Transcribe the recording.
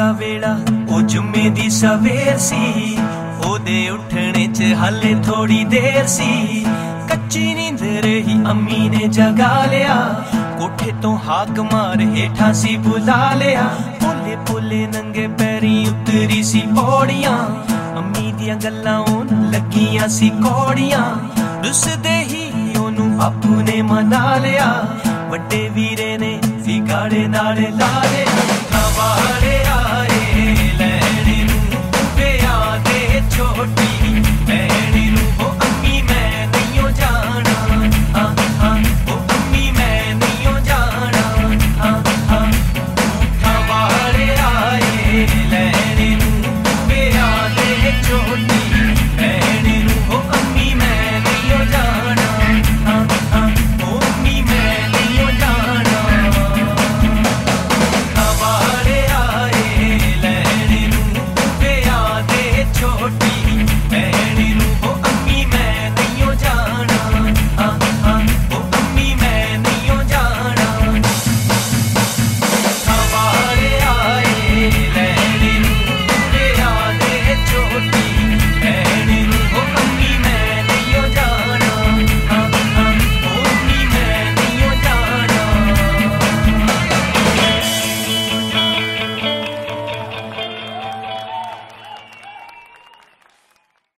दा वेला ओ जुम्मे दी सवेर सी, ओदे उठने च हाले थोड़ी देर सी। कच्ची नींद रही अम्मी ने जगा लिया, कोठे तो हाक मार हेठा सी बुला लिया। पोले पोले नंगे पैरी उतरी सी पौड़ियां, अम्मी दियां गल्लां ओनू लगियां सी कौड़ियां। रुसदे ही ओनू बापू ने मना लिया, वड्डे वीरे ने फिगाड़े नाले ला लिया।